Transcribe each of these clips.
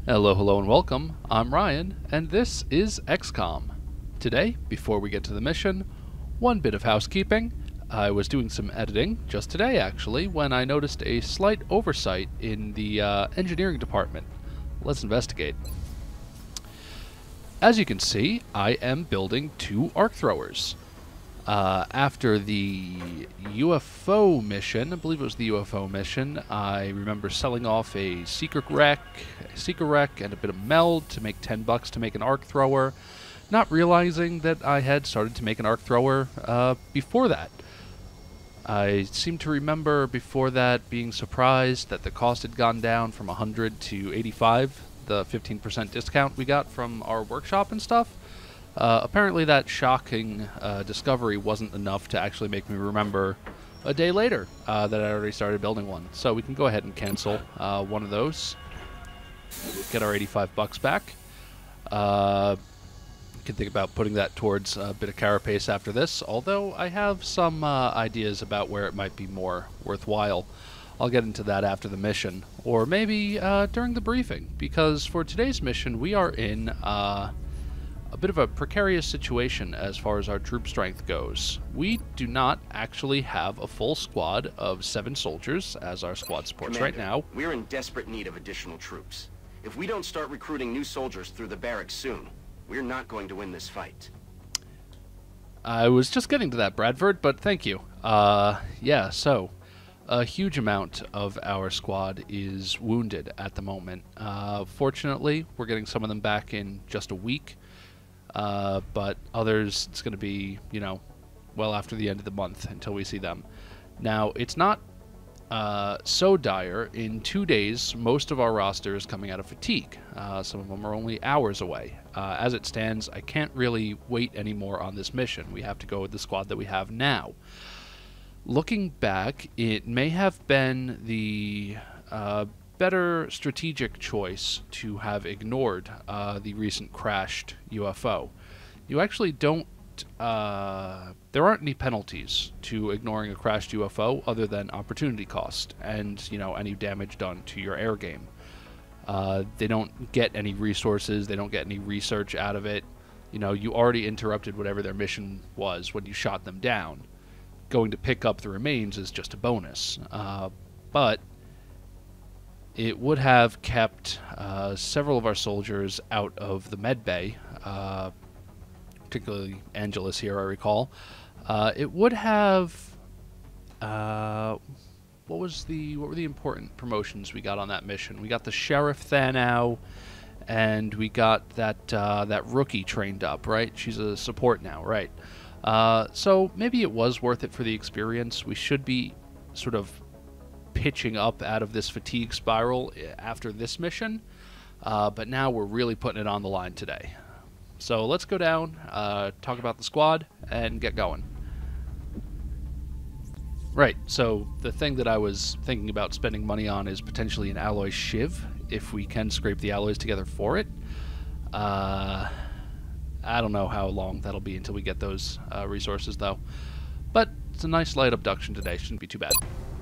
Hello, hello, and welcome. I'm Ryan, and this is XCOM. Today, before we get to the mission, one bit of housekeeping. I was doing some editing, just today actually, when I noticed a slight oversight in the engineering department. Let's investigate. As you can see, I am building 2 arc throwers. After the UFO mission, I believe it was the UFO mission, I remember selling off a secret wreck, and a bit of meld to make $10 to make an arc thrower, not realizing that I had started to make an arc thrower before that. I seem to remember before that being surprised that the cost had gone down from 100 to 85, the 15% discount we got from our workshop and stuff. Apparently that shocking discovery wasn't enough to actually make me remember a day later that I already started building one. So we can go ahead and cancel one of those. Get our $85 back. You can think about putting that towards a bit of carapace after this, although I have some ideas about where it might be more worthwhile. I'll get into that after the mission, or maybe during the briefing, because for today's mission we are in a bit of a precarious situation as far as our troop strength goes. We do not actually have a full squad of 7 soldiers as our squad supports right now. We're in desperate need of additional troops. If we don't start recruiting new soldiers through the barracks soon, we're not going to win this fight. I was just getting to that, Bradford, but thank you. Yeah, so a huge amount of our squad is wounded at the moment. Fortunately, we're getting some of them back in just a week. But others, it's going to be, well after the end of the month until we see them. Now, it's not so dire. In 2 days, most of our roster is coming out of fatigue. Some of them are only hours away. As it stands, I can't really wait anymore on this mission. We have to go with the squad that we have now. Looking back, it may have been the better strategic choice to have ignored the recent crashed UFO. You actually don't, there aren't any penalties to ignoring a crashed UFO other than opportunity cost and, any damage done to your air game. They don't get any resources, they don't get any research out of it. You already interrupted whatever their mission was when you shot them down. Going to pick up the remains is just a bonus. But it would have kept several of our soldiers out of the med bay, particularly Angelus here, I recall. It would have... what were the important promotions we got on that mission? We got the Sheriff Thanau, and we got that rookie trained up, right? She's a support now, right? So maybe it was worth it for the experience. We should be sort of pitching up out of this fatigue spiral after this mission, but now we're really putting it on the line today. So let's go down, talk about the squad, and get going. Right, so the thing that I was thinking about spending money on is potentially an alloy shiv, if we can scrape the alloys together for it. I don't know how long that'll be until we get those resources, though. But it's a nice light abduction today, shouldn't be too bad.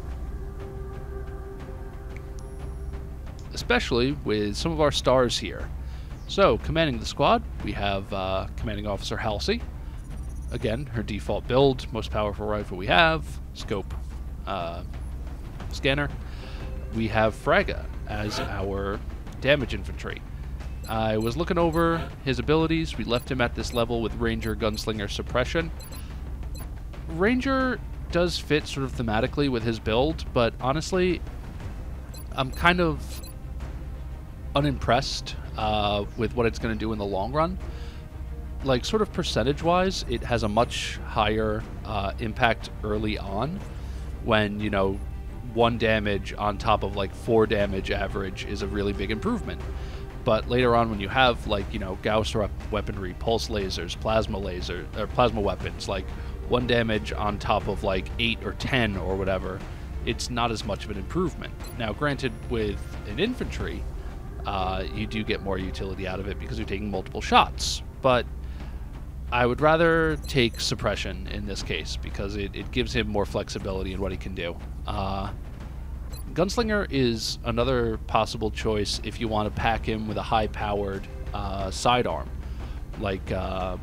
Especially with some of our stars here. So, commanding the squad, we have Commanding Officer Halsey. Again, her default build, most powerful rifle we have, scope scanner. We have Fraga as our damage infantry. I was looking over his abilities. We left him at this level with Ranger, Gunslinger, Suppression. Ranger does fit sort of thematically with his build, but honestly, I'm kind of unimpressed with what it's going to do in the long run. Like, sort of percentage-wise, it has a much higher impact early on when, 1 damage on top of, 4 damage average is a really big improvement. But later on, when you have, Gauss weaponry, pulse lasers, plasma weapons, 1 damage on top of, 8 or 10 or whatever, it's not as much of an improvement. Now, granted, with an infantry, you do get more utility out of it because you're taking multiple shots. But I would rather take suppression in this case because it gives him more flexibility in what he can do. Gunslinger is another possible choice if you want to pack him with a high-powered sidearm. Like, hold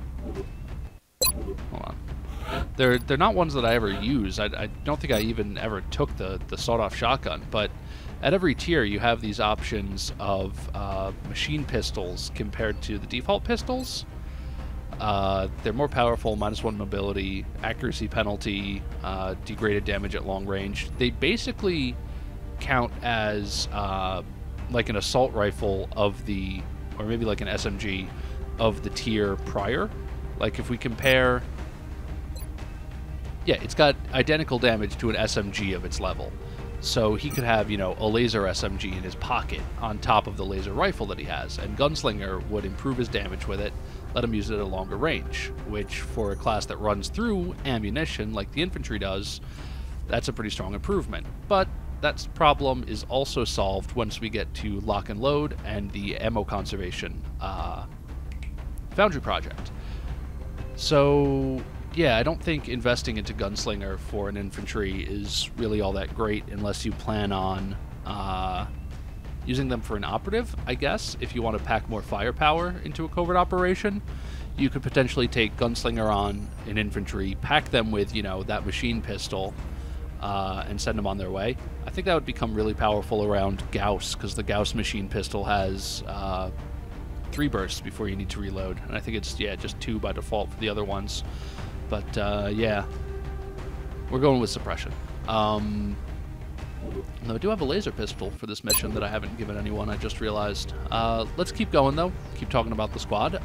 on. They're not ones that I ever use. I don't think I even ever took the sawed-off shotgun, but at every tier you have these options of machine pistols compared to the default pistols. They're more powerful, -1 mobility, accuracy penalty, degraded damage at long range. They basically count as like an assault rifle of the, or maybe like an SMG of the tier prior. Like if we compare, yeah, it's got identical damage to an SMG of its level. So he could have, you know, a laser SMG in his pocket on top of the laser rifle that he has, and Gunslinger would improve his damage with it, let him use it at a longer range, which for a class that runs through ammunition like the infantry does, that's a pretty strong improvement. But that problem is also solved once we get to lock and load and the ammo conservation foundry project. So yeah, I don't think investing into Gunslinger for an infantry is really all that great unless you plan on using them for an operative, I guess. If you want to pack more firepower into a covert operation, you could potentially take Gunslinger on an infantry, pack them with, you know, that machine pistol, and send them on their way. I think that would become really powerful around Gauss, because the Gauss machine pistol has 3 bursts before you need to reload, and I think it's, yeah, just 2 by default for the other ones. But, yeah, we're going with suppression. Though I do have a laser pistol for this mission that I haven't given anyone, I just realized. Let's keep going, though. Keep talking about the squad.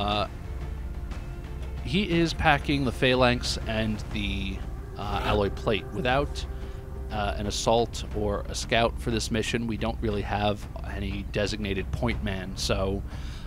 He is packing the phalanx and the alloy plate. Without an assault or a scout for this mission, we don't really have any designated point man, so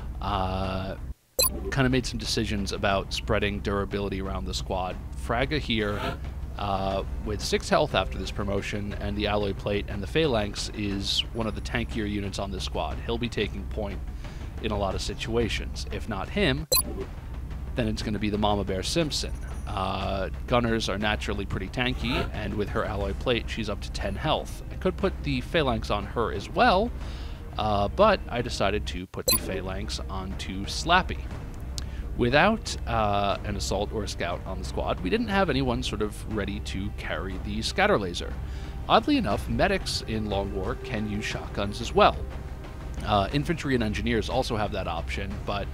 kind of made some decisions about spreading durability around the squad. Fraga here, with 6 health after this promotion, and the alloy plate and the phalanx, is one of the tankier units on this squad. He'll be taking point in a lot of situations. If not him, then it's going to be the Mama Bear Simpson. Gunners are naturally pretty tanky, and with her alloy plate, she's up to 10 health. I could put the phalanx on her as well, but I decided to put the phalanx onto Slappy. Without an assault or a scout on the squad, we didn't have anyone sort of ready to carry the scatter laser. Oddly enough, medics in Long War can use shotguns as well. Infantry and engineers also have that option, but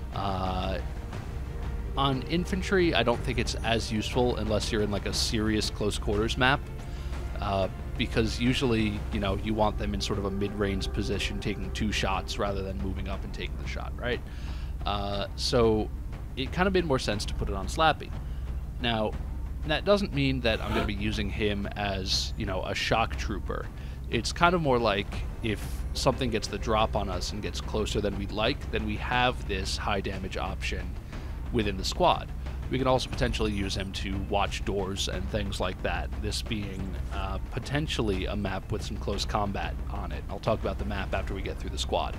on infantry, I don't think it's as useful unless you're in like a serious close quarters map, because usually, you know, you want them in sort of a mid-range position, taking 2 shots rather than moving up and taking the shot, right? So it kind of made more sense to put it on Slappy. Now, that doesn't mean that I'm going to be using him as, you know, a shock trooper. It's kind of more like if something gets the drop on us and gets closer than we'd like, then we have this high damage option within the squad. We can also potentially use him to watch doors and things like that, this being potentially a map with some close combat on it. I'll talk about the map after we get through the squad.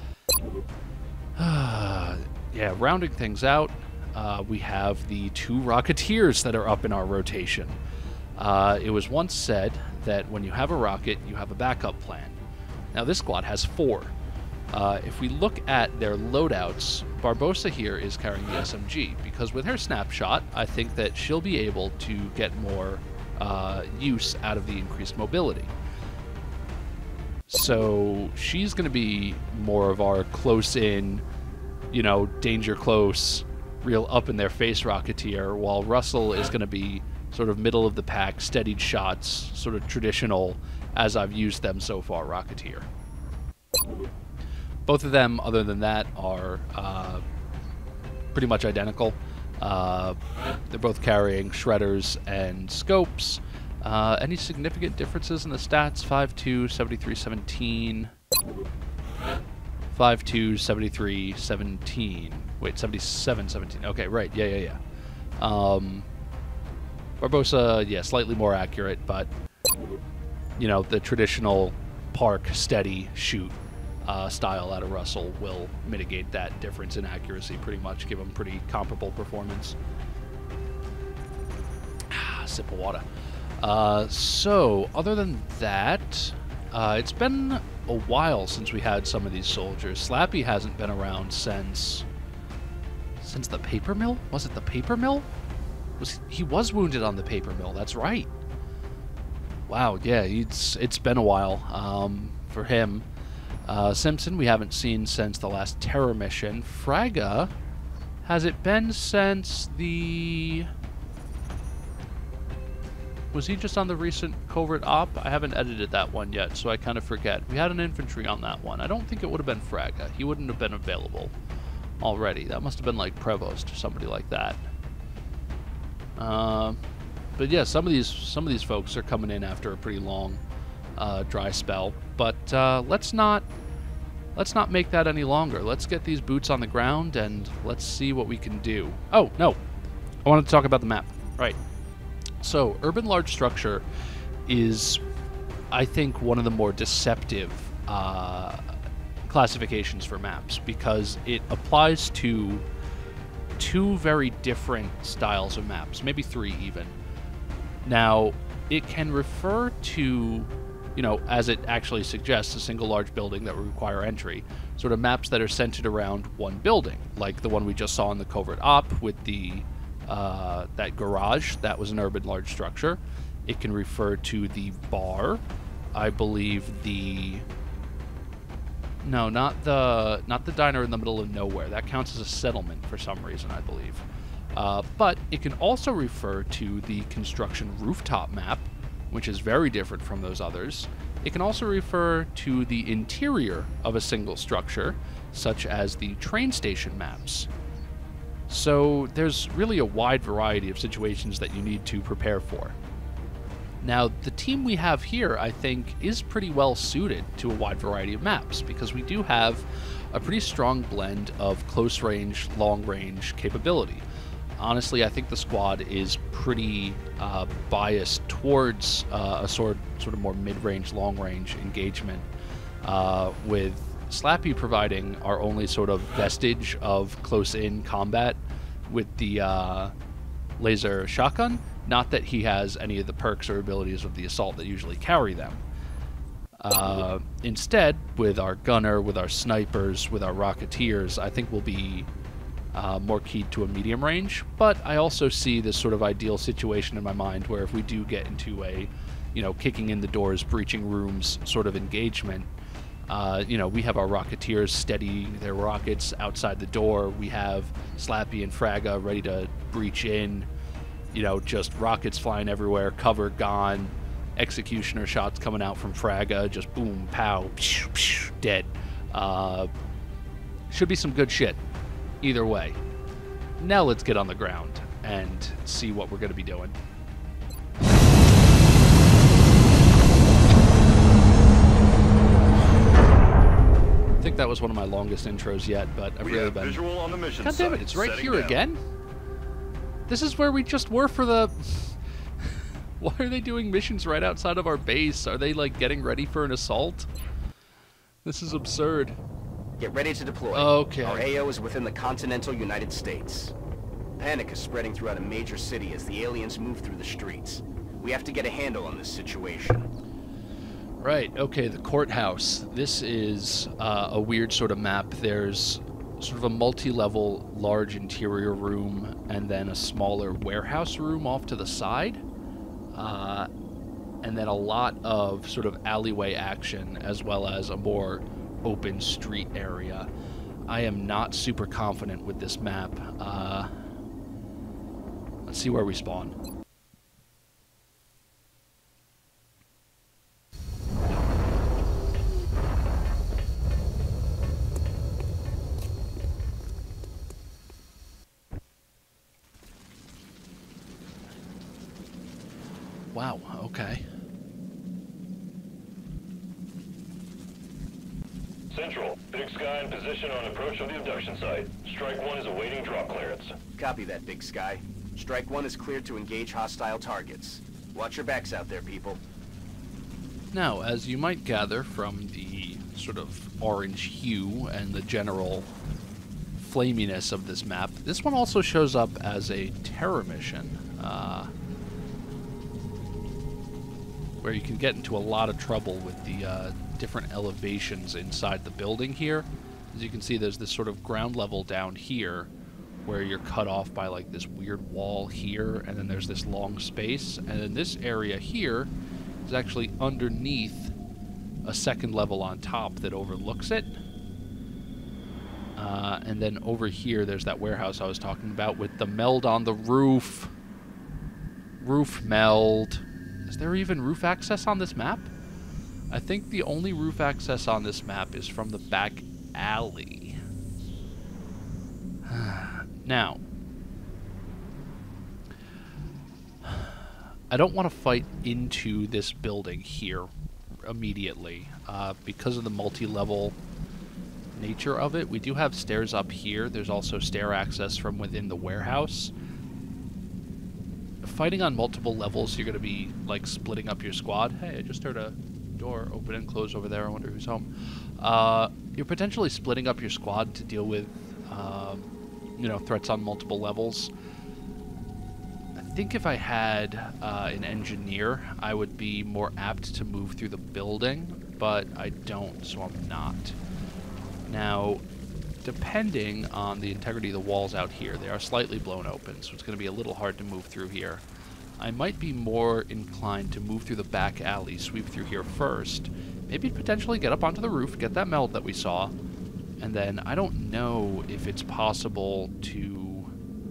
Yeah, rounding things out, we have the 2 Rocketeers that are up in our rotation. It was once said that when you have a rocket, you have a backup plan. Now this squad has 4. If we look at their loadouts, Barbosa here is carrying the SMG, because with her snapshot, I think that she'll be able to get more use out of the increased mobility. So she's going to be more of our close-in, you know, danger close, real up-in-their-face Rocketeer, while Russell is going to be sort of middle-of-the-pack, steadied shots, sort of traditional, as I've used them so far, Rocketeer. Both of them, other than that, are pretty much identical. They're both carrying shredders and scopes. Any significant differences in the stats? 5.2, 73, 17. 5.2, 73, 17. Wait, 77, 17. Okay, right. Yeah. Barbosa, yeah, slightly more accurate, but, you know, the traditional park, steady, shoot style out of Russell will mitigate that difference in accuracy pretty much, give him pretty comparable performance. Sip of water. So, other than that, it's been a while since we had some of these soldiers. Slappy hasn't been around since the paper mill? Was it the paper mill? He was wounded on the paper mill, that's right. Wow, yeah, it's been a while for him. Simpson we haven't seen since the last terror mission. Fraga, has it been since the... Was he just on the recent covert op? I haven't edited that one yet, so I kind of forget. We had an infantry on that one. I don't think it would have been Fraga. He wouldn't have been available already. That must have been like Prevost or somebody like that. But yeah, some of these folks are coming in after a pretty long dry spell. But let's not make that any longer. Let's get these boots on the ground and let's see what we can do. Oh no, I wanted to talk about the map. Right. So, urban large structure is, I think, one of the more deceptive classifications for maps because it applies to two very different styles of maps, maybe three even. Now, it can refer to, you know, as it actually suggests, a single large building that would require entry, sort of maps that are centered around one building, like the one we just saw in the covert op with the that garage. That was an urban large structure. It can refer to the bar. I believe no, not the diner in the middle of nowhere. That counts as a settlement for some reason, I believe. But it can also refer to the construction rooftop map, which is very different from those others. It can also refer to the interior of a single structure, such as the train station maps. So there's really a wide variety of situations that you need to prepare for. Now, the team we have here, I think, is pretty well suited to a wide variety of maps, because we do have a pretty strong blend of close range, long range capability. Honestly, I think the squad is pretty biased towards a sort of more mid-range, long-range engagement, with Slappy providing our only sort of vestige of close-in combat with the laser shotgun. Not that he has any of the perks or abilities of the assault that usually carry them. Instead, with our gunner, with our snipers, with our rocketeers, I think we'll be more keyed to a medium range. But I also see this sort of ideal situation in my mind where if we do get into a, you know, kicking in the doors, breaching rooms sort of engagement, you know, we have our rocketeers steadying their rockets outside the door. We have Slappy and Fraga ready to breach in. You know, just rockets flying everywhere, cover gone, executioner shots coming out from Fraga, just boom, pow, psh, psh, dead. Should be some good shit, either way. Now let's get on the ground and see what we're going to be doing. I think that was one of my longest intros yet, but I've really been... Visual on the mission. God damn it, it's right here again? This is where we just were for the... Why are they doing missions right outside of our base? Are they, like, getting ready for an assault? This is absurd. Get ready to deploy. Okay. Our AO is within the continental United States. Panic is spreading throughout a major city as the aliens move through the streets. We have to get a handle on this situation. Right, okay, the courthouse. This is a weird sort of map. There's sort of a multi-level large interior room and then a smaller warehouse room off to the side. And then a lot of sort of alleyway action as well as a more open street area. I am not super confident with this map. Let's see where we spawn. Wow, okay. Central, Big Sky in position on approach of the abduction site. Strike 1 is awaiting drop clearance. Copy that, Big Sky. Strike 1 is cleared to engage hostile targets. Watch your backs out there, people. Now, as you might gather from the sort of orange hue and the general flaminess of this map, this one also shows up as a terror mission. where you can get into a lot of trouble with the different elevations inside the building here. As you can see, there's this sort of ground level down here where you're cut off by like this weird wall here, and then there's this long space, and then this area here is actually underneath a second level on top that overlooks it. And then over here there's that warehouse I was talking about with the meld on the roof. Roof meld. Is there even roof access on this map? I think the only roof access on this map is from the back alley. Now, I don't want to fight into this building here immediately because of the multi-level nature of it. We do have stairs up here. There's also stair access from within the warehouse. Fighting on multiple levels, you're going to be like splitting up your squad. Hey, I just heard a door open and close over there. I wonder who's home. You're potentially splitting up your squad to deal with you know, threats on multiple levels. I think if I had an engineer, I would be more apt to move through the building, but I don't, so I'm not. Now, depending on the integrity of the walls out here, they are slightly blown open, so it's going to be a little hard to move through here. I might be more inclined to move through the back alley, sweep through here first, maybe potentially get up onto the roof, get that meld that we saw, and then I don't know if it's possible to...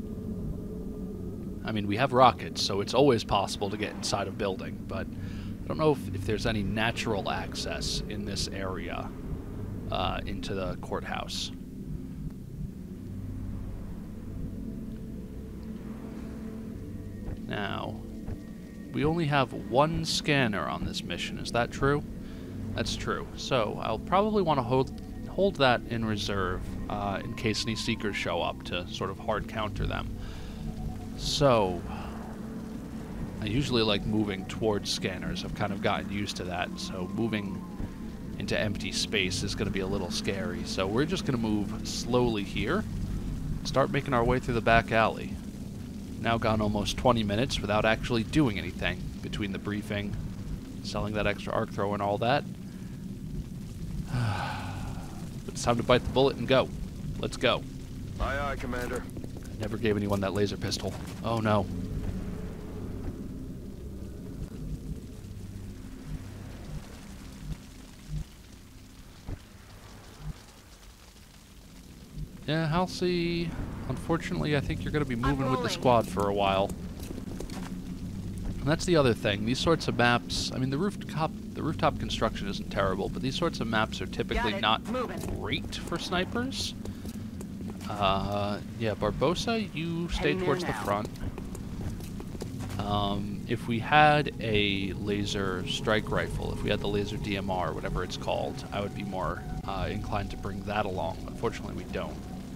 I mean, we have rockets, so it's always possible to get inside a building, but I don't know if there's any natural access in this area into the courthouse. Now, we only have one scanner on this mission. Is that true? That's true. So I'll probably want to hold that in reserve in case any seekers show up to sort of hard counter them. So I usually like moving towards scanners. I've kind of gotten used to that. So moving into empty space is going to be a little scary. So we're just going to move slowly here. Start making our way through the back alley. Now gone almost 20 minutes without actually doing anything between the briefing, selling that extra arc thrower and all that. But it's time to bite the bullet and go. Let's go. Aye, aye, Commander. Never gave anyone that laser pistol. Oh no. Yeah, Halsey, unfortunately, I think you're going to be moving with the squad for a while. And that's the other thing. These sorts of maps, I mean, the rooftop construction isn't terrible, but these sorts of maps are typically not great for snipers. Yeah, Barbosa, you stay towards the front. If we had a laser strike rifle, if we had the laser DMR, whatever it's called, I would be more inclined to bring that along. Unfortunately, we don't.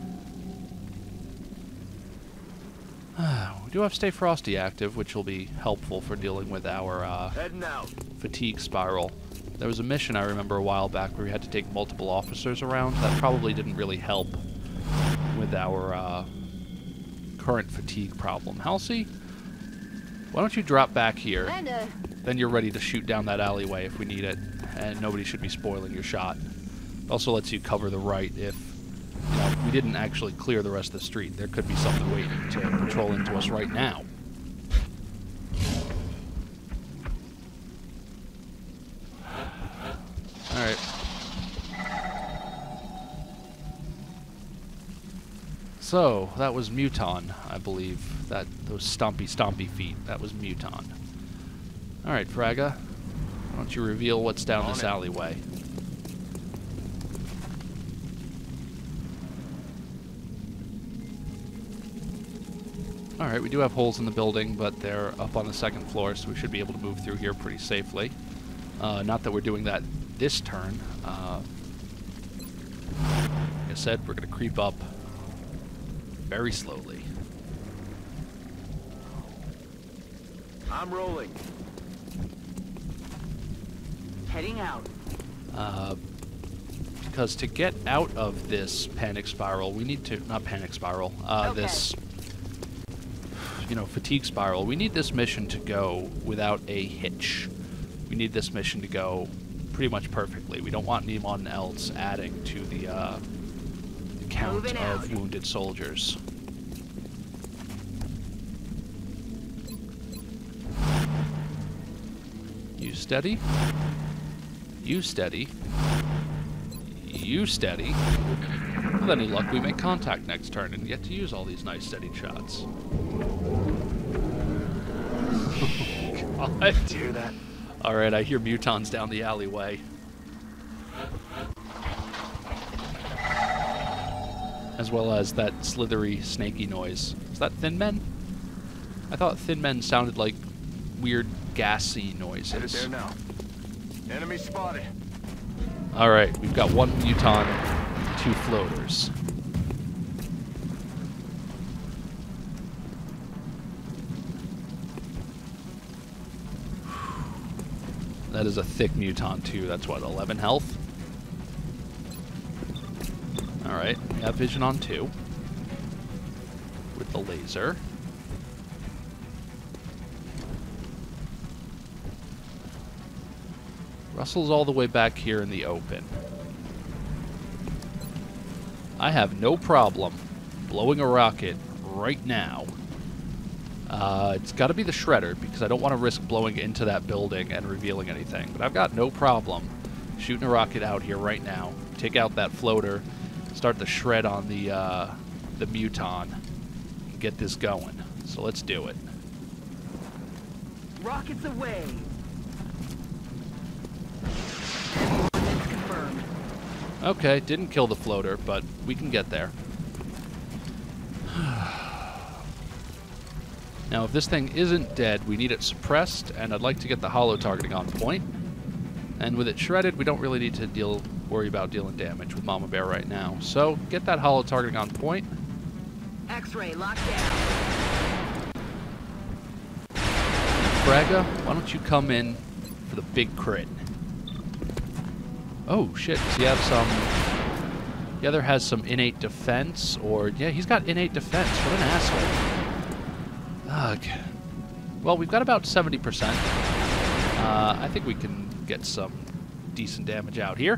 We do have Stay Frosty active, which will be helpful for dealing with our fatigue spiral. There was a mission I remember a while back where we had to take multiple officers around. That probably didn't really help with our current fatigue problem. Halsey, why don't you drop back here? Then you're ready to shoot down that alleyway if we need it, and nobody should be spoiling your shot. It also lets you cover the right if we didn't actually clear the rest of the street. There could be something waiting to patrol into us right now. Alright. So, that was Muton, I believe. Those stompy feet. That was Muton. Alright, Fraga. Why don't you reveal what's down this alleyway? Alright, we do have holes in the building, but they're up on the second floor, so we should be able to move through here pretty safely. Not that we're doing that this turn. Like I said, we're going to creep up very slowly. I'm rolling. Heading out. Because to get out of this panic spiral, we need to... Not panic spiral. This... fatigue spiral. We need this mission to go without a hitch. we need this mission to go pretty much perfectly. We don't want anyone else adding to the count of wounded soldiers. You steady. You steady. You steady. With any luck, we make contact next turn and get to use all these nice steady shots. Oh, God. Do you hear that? Alright, I hear mutons down the alleyway. As well as that slithery, snaky noise. Is that Thin Men? I thought Thin Men sounded like weird, gassy noises. Headed there now. Enemy spotted. Alright, we've got 1 muton, 2 floaters. That is a thick muton too. That's what, 11 health? Alright, we have vision on 2. With the laser. Russell's all the way back here in the open. I have no problem blowing a rocket right now. It's got to be the shredder, because I don't want to risk blowing into that building and revealing anything. But I've got no problem shooting a rocket out here right now. Take out that floater, start the shred on the muton, and get this going. So let's do it. Rockets away. Coordinates confirmed. Okay, didn't kill the floater, but we can get there. Now, if this thing isn't dead, we need it suppressed, and I'd like to get the holo targeting on point. And with it shredded, we don't really need to worry about dealing damage with Mama Bear right now. So, get that holo targeting on point. X-ray locked down. Braga, why don't you come in for the big crit? Oh, shit. Does he have some... The other has some innate defense, or... Yeah, he's got innate defense. What an asshole. Ugh. Well, we've got about 70%. I think we can get some decent damage out here.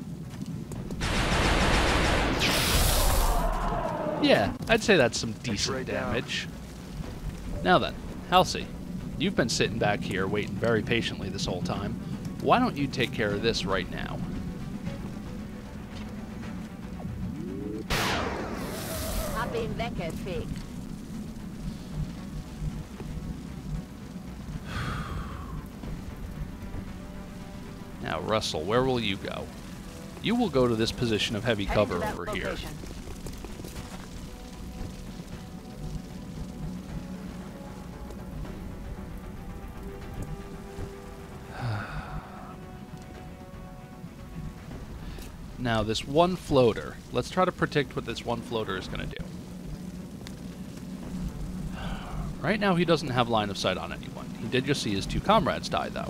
Yeah, I'd say that's some decent damage. Now then, Halsey, you've been sitting back here waiting very patiently this whole time. Why don't you take care of this right now? Hab ihn weggefegt. Now, Russell, where will you go? You will go to this position of heavy cover over here. Now, this one floater. Let's try to predict what this one floater is going to do. Right now, he doesn't have line of sight on anyone. He did just see his 2 comrades die, though.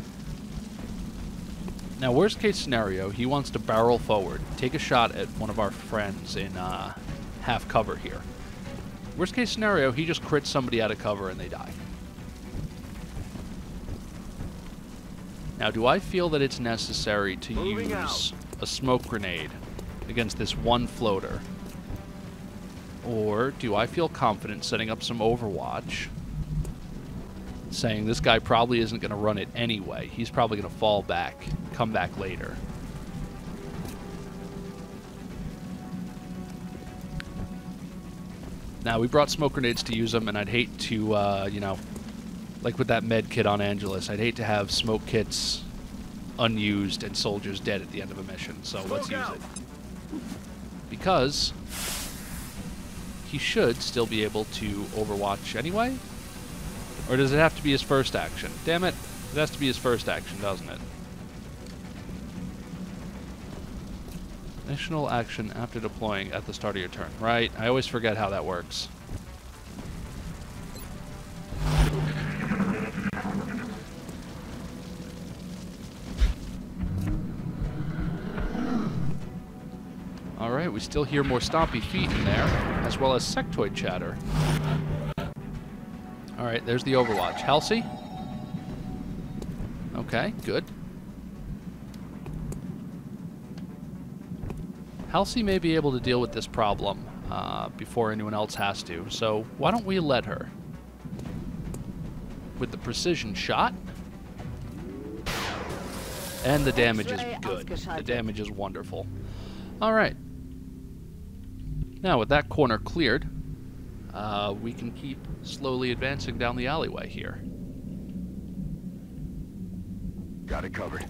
Now, worst case scenario, he wants to barrel forward, take a shot at one of our friends in half cover here. Worst case scenario, he just crits somebody out of cover and they die. Now, do I feel that it's necessary to use a smoke grenade against this one floater? Or do I feel confident setting up some Overwatch, saying this guy probably isn't going to run it anyway. He's probably going to fall back, come back later. Now, we brought smoke grenades to use them, and I'd hate to, you know, like with that med kit on Angelus, I'd hate to have smoke kits unused and soldiers dead at the end of a mission, so let's use it. Because he should still be able to Overwatch anyway. Or does it have to be his first action? Damn it. It has to be his first action, doesn't it? Additional action after deploying at the start of your turn. Right. I always forget how that works. Alright, we still hear more stompy feet in there, as well as sectoid chatter. Alright, there's the Overwatch. Halsey? Okay, good. Halsey may be able to deal with this problem before anyone else has to, so why don't we let her? With the precision shot. And the damage is good. The damage is wonderful. Alright. Now, with that corner cleared, we can keep slowly advancing down the alleyway here. Got it covered.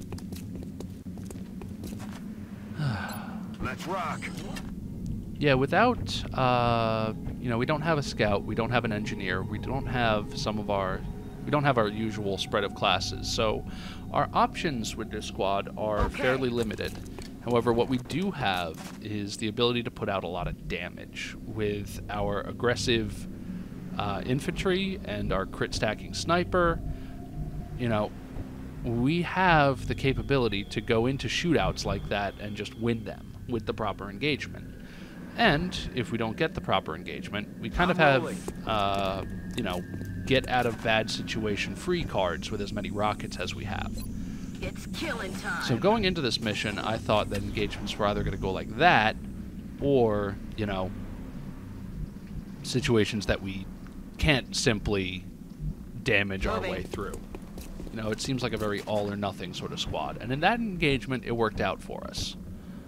Let's rock. Yeah, without, you know, we don't have a scout, we don't have an engineer, we don't have our usual spread of classes, so our options with this squad are fairly limited. However, what we do have is the ability to put out a lot of damage with our aggressive infantry and our crit stacking sniper. You know, we have the capability to go into shootouts like that and just win them with the proper engagement. And if we don't get the proper engagement, we kind of have, you know, get out of bad situation free cards with as many rockets as we have. It's killing time. So going into this mission, I thought that engagements were either going to go like that, or, you know, situations that we can't simply damage our way through. You know, it seems like a very all or nothing sort of squad. And in that engagement, it worked out for us.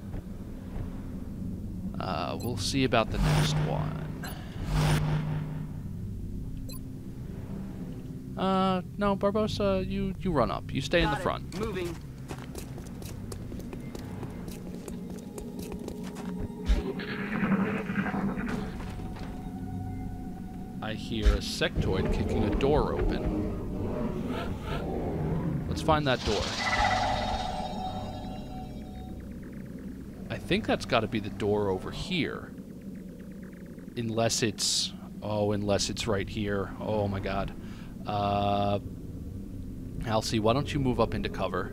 We'll see about the next one. No, Barbosa, you run up. You stay in the front. Moving. I hear a sectoid kicking a door open. Let's find that door. I think that's got to be the door over here. Unless it's... Oh, unless it's right here. Oh my god. Halsey, why don't you move up into cover?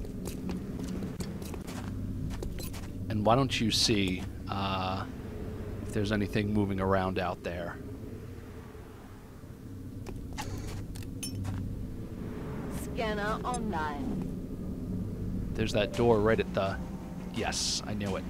And why don't you see if there's anything moving around out there? Scanner online. There's that door right at the... Yes, I knew it.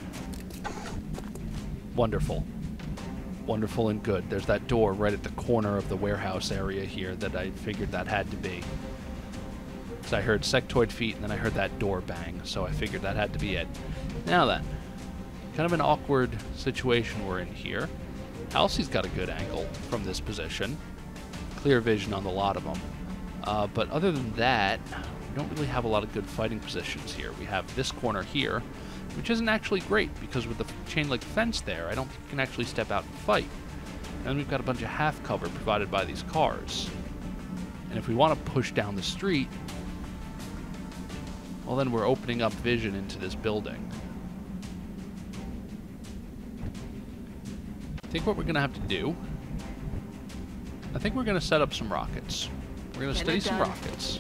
Wonderful. Wonderful and good. There's that door right at the corner of the warehouse area here that I figured that had to be. So I heard sectoid feet and then I heard that door bang, so I figured that had to be it. Now then, kind of an awkward situation we're in here. Halsey's got a good angle from this position. Clear vision on the lot of them. But other than that, we don't really have a lot of good fighting positions here. We have this corner here, which isn't actually great, because with the chain link fence there, I don't think you can actually step out and fight. And then we've got a bunch of half cover provided by these cars. And if we want to push down the street, well, then we're opening up vision into this building. I think what we're going to have to do, I think we're going to set up some rockets. We're going to study some rockets.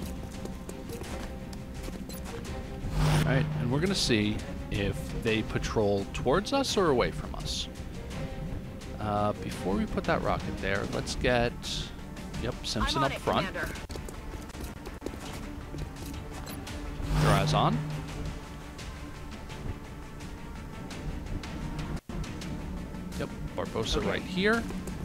Alright, and we're going to see if they patrol towards us or away from us. Before we put that rocket there, let's get, yep, Simpson up front. Commander. Your eyes on. Yep, Barbosa right here.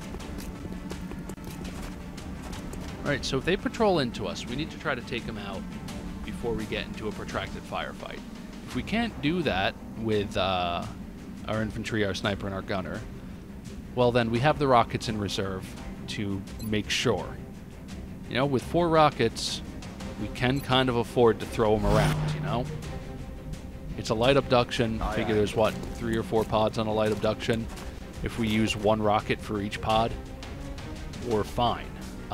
Alright, so if they patrol into us, we need to try to take them out before we get into a protracted firefight. If we can't do that with our infantry, our sniper, and our gunner, well then we have the rockets in reserve to make sure. You know, with 4 rockets, we can kind of afford to throw them around, you know? It's a light abduction. I figure there's, what, 3 or 4 pods on a light abduction. If we use 1 rocket for each pod, we're fine.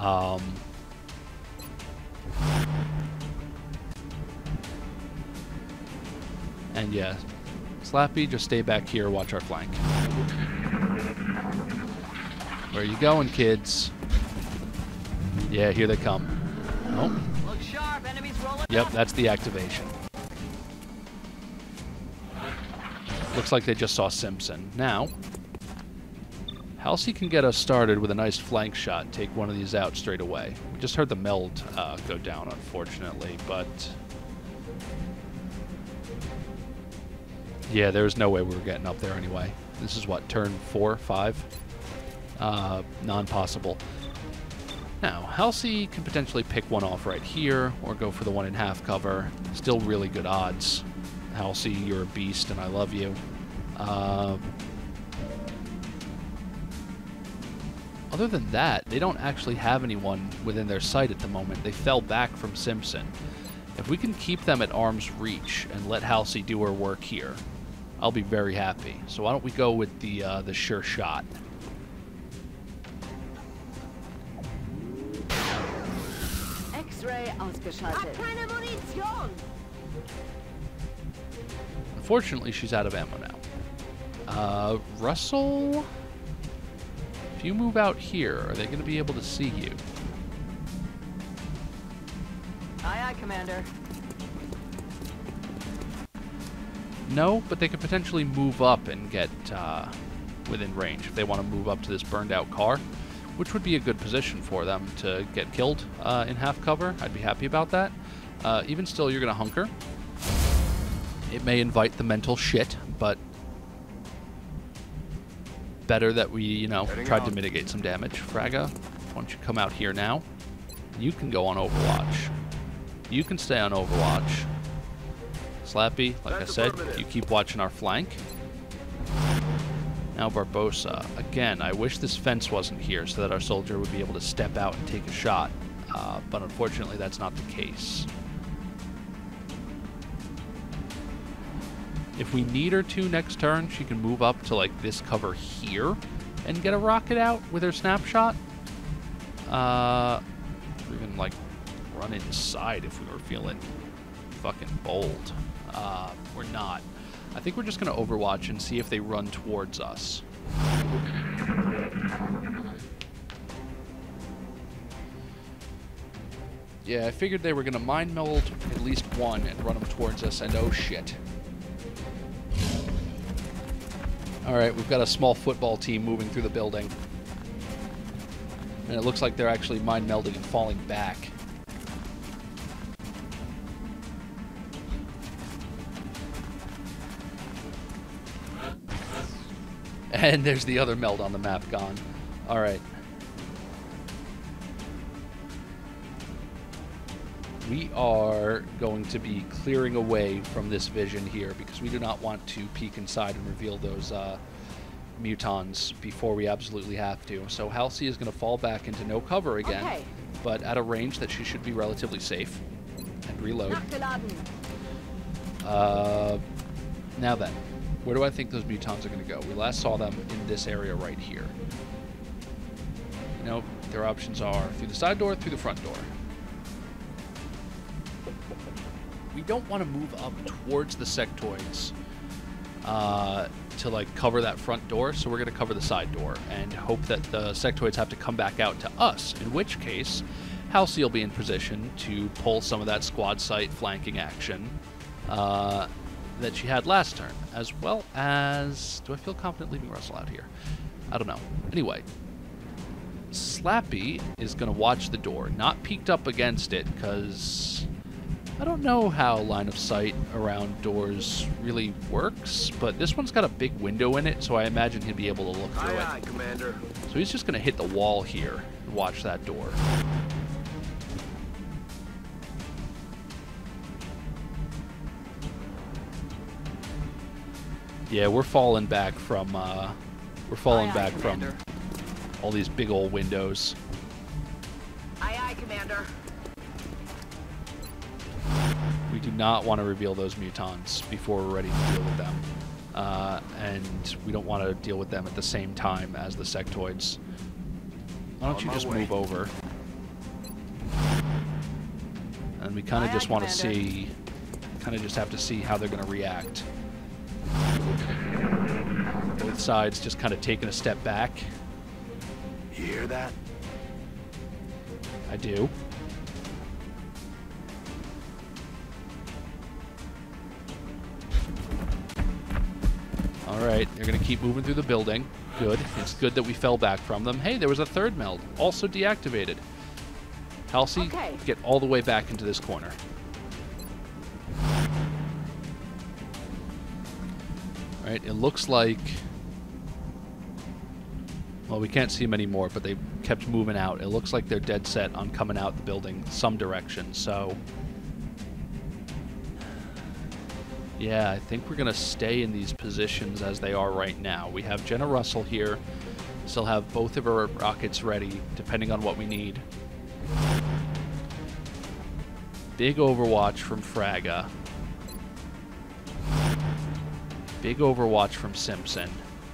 And yeah, Slappy, just stay back here, watch our flank. Where are you going, kids? Yeah, here they come. Oh. Look sharp, enemies rolling. Yep, that's the activation. Looks like they just saw Simpson. Now, Halsey can get us started with a nice flank shot and take one of these out straight away. We just heard the meld go down, unfortunately, but... yeah, there's no way we were getting up there anyway. This is what, turn 4, 5? Non-possible. Now, Halsey can potentially pick one off right here, or go for the 1.5 cover. Still really good odds. Halsey, you're a beast, and I love you. Other than that, they don't actually have anyone within their sight at the moment. They fell back from Simpson. If we can keep them at arm's reach and let Halsey do her work here, I'll be very happy. So why don't we go with the sure shot? X-ray ausgeschaltet. Keine Munition! Unfortunately, she's out of ammo now. Russell, if you move out here, are they going to be able to see you? Aye, aye, Commander. No, but they could potentially move up and get within range if they want to move up to this burned out car, which would be a good position for them to get killed in half cover. I'd be happy about that. Even still, you're going to hunker. It may invite the mental shit, but better that we, you know, tried to mitigate some damage. Fraga, why don't you come out here now? You can go on Overwatch. You can stay on Overwatch. Slappy, like I said, you keep watching our flank. Now Barbosa. Again, I wish this fence wasn't here so that our soldier would be able to step out and take a shot. But unfortunately, that's not the case. If we need her to next turn, she can move up to like this cover here and get a rocket out with her snapshot. Or even like run inside if we were feeling fucking bold. We're not. I think we're just going to Overwatch and see if they run towards us. Yeah, I figured they were going to mind meld at least one and run them towards us, and oh shit. Alright, we've got a small football team moving through the building. And it looks like they're actually mind melding and falling back. And there's the other meld on the map gone. Alright. We are going to be clearing away from this vision here because we do not want to peek inside and reveal those mutons before we absolutely have to. So Halsey is going to fall back into no cover again, but at a range that she should be relatively safe. And reload. Now then, where do I think those mutons are going to go? We last saw them in this area right here. You know, their options are through the side door, through the front door. We don't want to move up towards the sectoids to like cover that front door, so we're going to cover the side door and hope that the sectoids have to come back out to us, in which case Halsey will be in position to pull some of that squad site flanking action that she had last turn, as well as... do I feel confident leaving Russell out here? I don't know. Anyway, Slappy is going to watch the door, not peeked up against it, because I don't know how line of sight around doors really works, but this one's got a big window in it, so I imagine he'd be able to look through it. Commander. So he's just going to hit the wall here and watch that door. Yeah, we're falling back from all these big old windows. Aye, aye, Commander. We do not want to reveal those mutons before we're ready to deal with them. And we don't want to deal with them at the same time as the sectoids. Why don't you just move over? And we kind of just want to see, just have to see how they're going to react. Both sides just kind of taking a step back. You hear that? I do. Alright, they're going to keep moving through the building. Good. It's good that we fell back from them. Hey, there was a third meld. Also deactivated. Halsey, Okay. get all the way back into this corner. Alright, it looks like... Well, we can't see them anymore, but they kept moving out. It looks like they're dead set on coming out the building some direction, so... Yeah, I think we're going to stay in these positions as they are right now. We have Jenna Russell here. Still have both of her rockets ready, depending on what we need. Big overwatch from Fraga. Big overwatch from Simpson.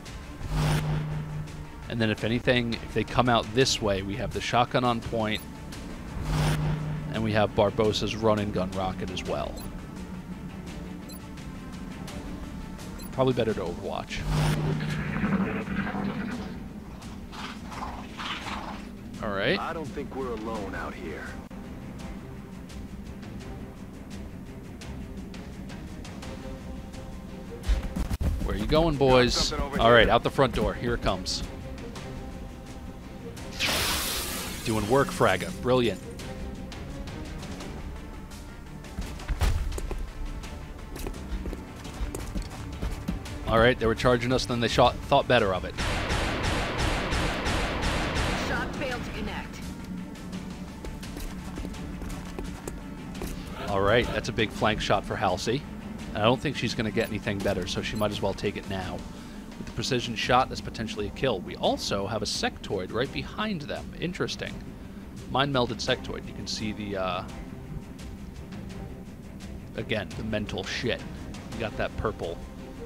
And then if anything, if they come out this way, we have the shotgun on point. And we have Barbossa's run-and-gun rocket as well. Probably better to overwatch. Alright. I don't think we're alone out here. Where are you going, boys? Alright, out the front door. Here it comes. Doing work, Fraga. Brilliant. Alright, they were charging us, then they thought better of it. Shot failed to connect. Alright, that's a big flank shot for Halsey. And I don't think she's going to get anything better, so she might as well take it now. With the precision shot, that's potentially a kill. We also have a sectoid right behind them. Interesting. Mind-melded sectoid. You can see the, again, the mental shit. You got that purple.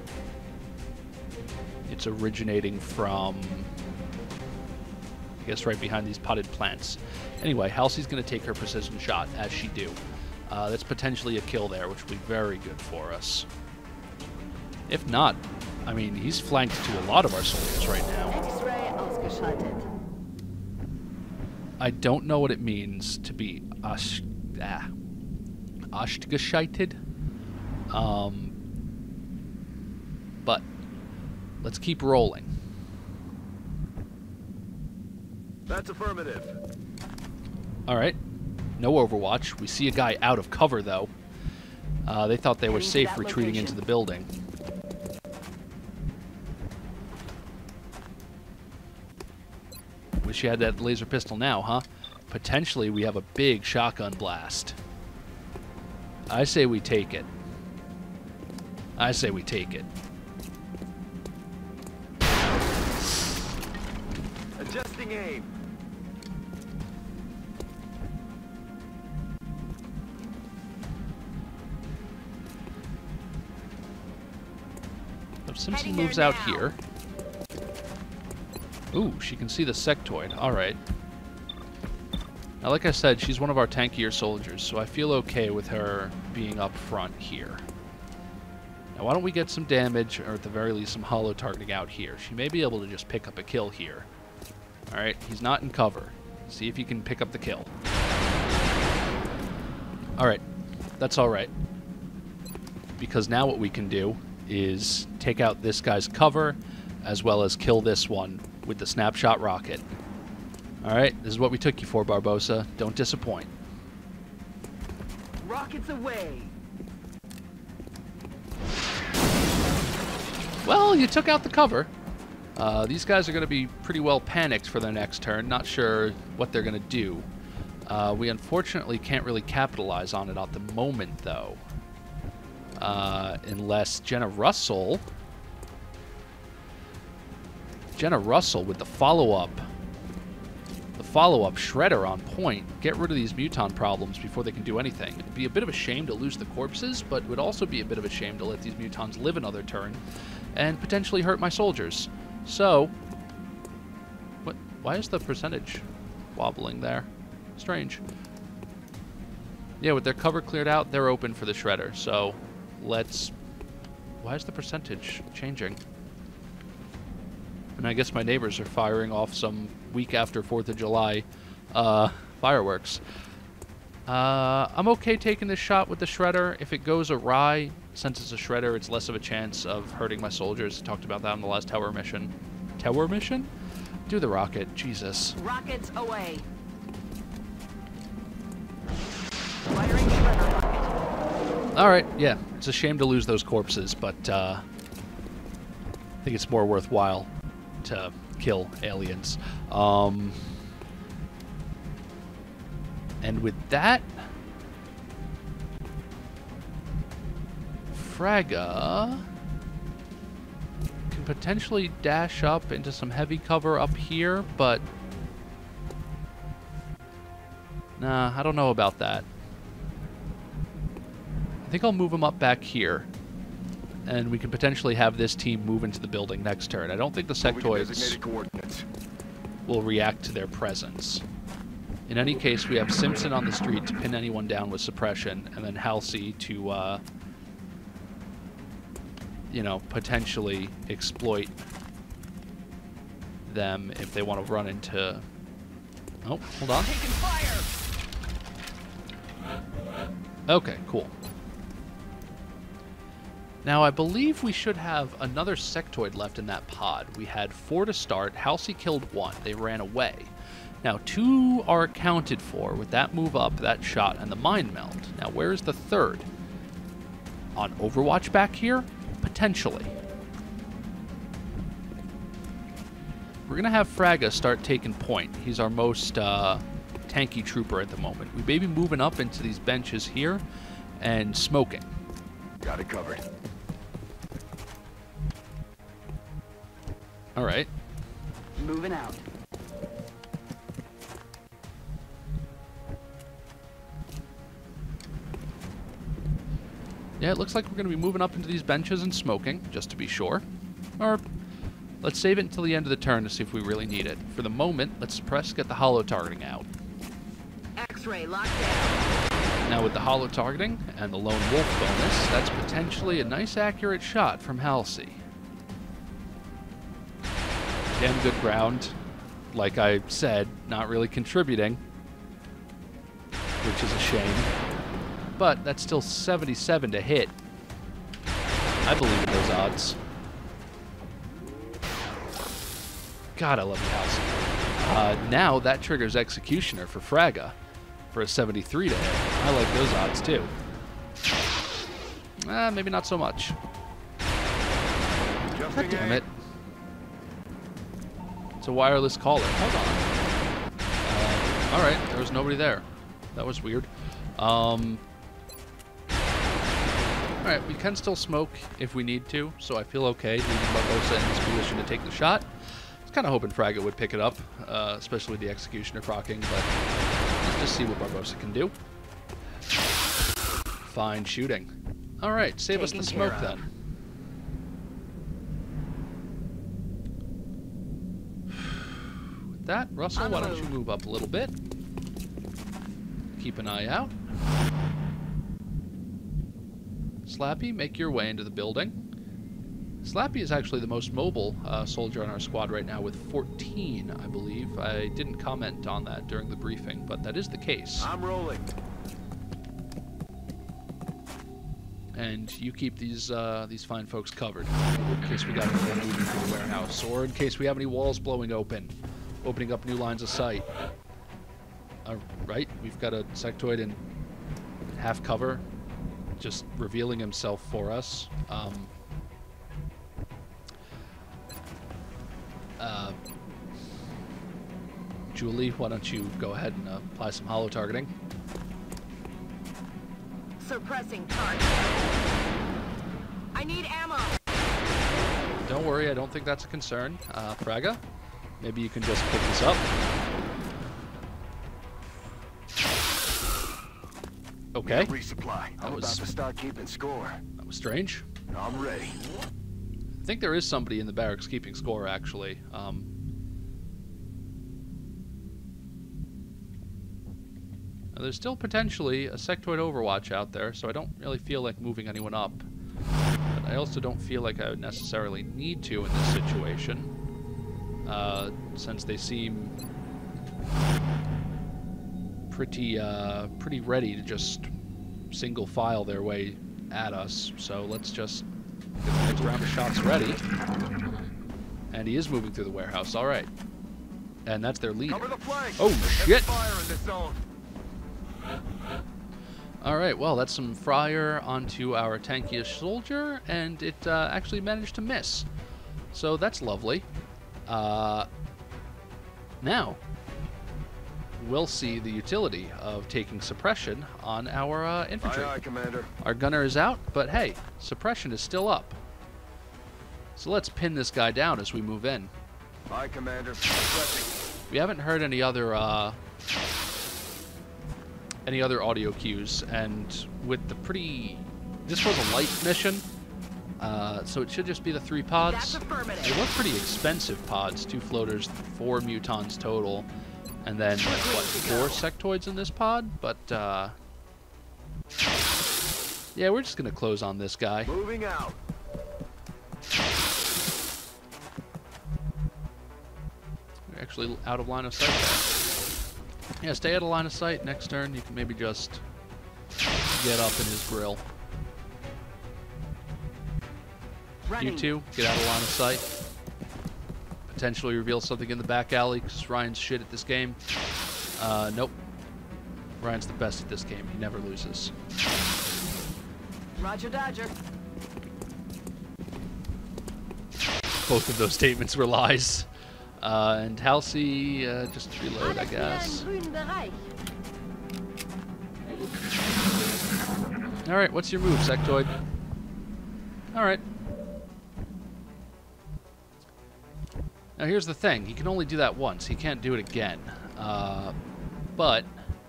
It's originating from, I guess, right behind these potted plants. Anyway, Halsey's going to take her precision shot, as she do. That's potentially a kill there, which will be very good for us. If not, I mean, he's flanked to a lot of our soldiers right now. X-ray ausgeschaltet. I don't know what it means to be ausgeschaltet. But let's keep rolling. That's affirmative. Alright. No overwatch. We see a guy out of cover, though. They thought they were Heading to safe that retreating location. into the building. Wish you had that laser pistol now, huh? Potentially, we have a big shotgun blast. I say we take it. I say we take it. Adjusting aim. If Simpson Heading there moves out now. here. Ooh, she can see the sectoid. Alright. Now, like I said, she's one of our tankier soldiers, so I feel okay with her being up front here. Now, why don't we get some damage, or at the very least, some hollow targeting out here. She may be able to just pick up a kill here. Alright, he's not in cover. See if he can pick up the kill. Alright, that's alright. Because now what we can do is take out this guy's cover, as well as kill this one with the snapshot rocket. Alright, this is what we took you for, Barbossa. Don't disappoint. Rockets away. Well, you took out the cover. These guys are going to be pretty well panicked for their next turn. Not sure what they're going to do. We unfortunately can't really capitalize on it at the moment, though. Unless Jenna Russell with the follow-up shredder on point, get rid of these muton problems before they can do anything. It'd be a bit of a shame to lose the corpses, but it would also be a bit of a shame to let these mutons live another turn and potentially hurt my soldiers. So, why is the percentage wobbling there? Strange. Yeah, with their cover cleared out, they're open for the shredder, so let's... Why is the percentage changing? And I guess my neighbors are firing off some week after 4th of July fireworks. I'm okay taking this shot with the shredder. If it goes awry, since it's a shredder, it's less of a chance of hurting my soldiers. Talked about that on the last tower mission. Tower mission? Do the rocket. Jesus. Rockets away. Firing shredder rocket. Alright, yeah. It's a shame to lose those corpses, but I think it's more worthwhile to kill aliens. And with that, Fraga can potentially dash up into some heavy cover up here, but nah, I don't know about that. I think I'll move him up back here, and we can potentially have this team move into the building next turn. I don't think the sectoids will react to their presence. In any case, we have Simpson on the street to pin anyone down with suppression, and then Halsey to, you know, potentially exploit them if they want to run into... Oh, hold on. Taking fire. Okay, cool. Now, I believe we should have another sectoid left in that pod. We had 4 to start. Halsey killed 1. They ran away. Now, 2 are accounted for with that move up, that shot, and the mind meld. Now, where is the 3rd? On Overwatch back here? Potentially. We're going to have Fraga start taking point. He's our most tanky trooper at the moment. We may be moving up into these benches here and smoking. Got it covered. All right. Moving out. Yeah, it looks like we're going to be moving up into these benches and smoking, just to be sure. Or let's save it until the end of the turn to see if we really need it. For the moment, let's suppress, get the holo targeting out. X-ray locked down. Now with the holo targeting and the lone wolf bonus, that's potentially a nice accurate shot from Halsey. Damn good ground. Like I said, not really contributing, which is a shame. But that's still 77 to hit. I believe in those odds. God, I love you, Halsey. Now that triggers Executioner for Fraga for a 73 to hit. I like those odds too. Maybe not so much. God damn it. It's a wireless caller. Hold on. Alright, there was nobody there. That was weird. Alright, we can still smoke if we need to, so I feel okay leaving Barbosa in this position to take the shot. I was kind of hoping Fraga would pick it up, especially with the Executioner procking, but let's just see what Barbosa can do. Fine shooting. Alright, save us the smoke then. With that, Russell, why don't you move up a little bit? Keep an eye out. Slappy, make your way into the building. Slappy is actually the most mobile soldier on our squad right now with 14, I believe. I didn't comment on that during the briefing, but that is the case. I'm rolling. And you keep these fine folks covered in case we got anyone moving through the warehouse, or in case we have any walls blowing open, opening up new lines of sight. Right, we've got a sectoid in half cover, just revealing himself for us. Julie, why don't you go ahead and apply some holo targeting? Suppressing target. I need ammo. Don't worry, I don't think that's a concern. Fraga, maybe you can just pick this up. Okay. Resupply. I'm about to start keeping score. That was strange. I'm ready. I think there is somebody in the barracks keeping score, actually. There's still potentially a sectoid overwatch out there, so I don't really feel like moving anyone up. But I also don't feel like I would necessarily need to in this situation, since they seem pretty ready to just single file their way at us, so let's just get the next round of shots ready. And he is moving through the warehouse, alright. And that's their leader. Cover the flank. Oh, shit! Fire in this zone. Alright, well, that's some fire onto our tankiest soldier, and it actually managed to miss. So that's lovely. Now, we'll see the utility of taking suppression on our infantry. Aye, aye, Commander. Our gunner is out, but hey, suppression is still up. So let's pin this guy down as we move in. Aye, Commander. Pressing. We haven't heard any other audio cues, and with the this was a light mission, so it should just be the 3 pods. That's affirmative. They look pretty expensive pods, 2 floaters, 4 mutons total, and then what, 4 sectoids in this pod, but yeah, we're just gonna close on this guy. Moving out. We're actually out of line of sight there. Yeah, stay out of line of sight. Next turn, you can maybe just get up in his grill. Running. You two, get out of line of sight. Potentially reveal something in the back alley, because Ryan's shit at this game. Nope. Ryan's the best at this game. He never loses. Roger, Dodger. Both of those statements were lies. And Halsey, just reload, I guess. Alright, what's your move, Sectoid? Alright. Now here's the thing, he can only do that once, he can't do it again. But